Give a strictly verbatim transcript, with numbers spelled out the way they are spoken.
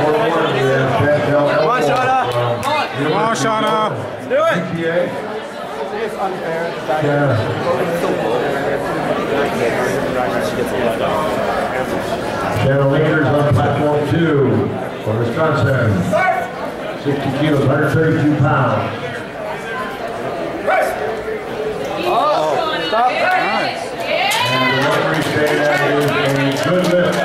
Come on, Shannah. Come on, Shannah. Do it. It's unfair. Yeah. Shannah leaders on platform two for Wisconsin. sixty kilos, one hundred thirty-two pounds. Oh, stop. Nice. And the referee say that is a good lift.